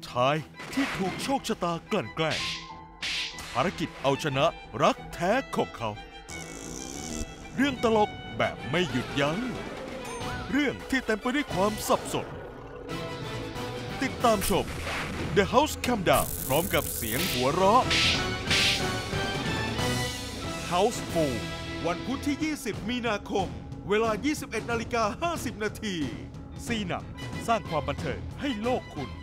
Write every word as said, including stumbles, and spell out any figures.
ชายที่ถูกโชคชะตากลั่นแกล้งภารกิจเอาชนะรักแท้ของเขาเรื่องตลกแบบไม่หยุดยัง้งเรื่องที่เต็มไปด้วยความสับสนติดตามชม The House Countdown พร้อมกับเสียงหัวเราะ Houseful วันพุธที่ ยี่สิบ มีนาคม เวลา ยี่สิบเอ็ดนาฬิกาห้าสิบ นาทีซีหนังสร้างความบันเทิงให้โลกคุณ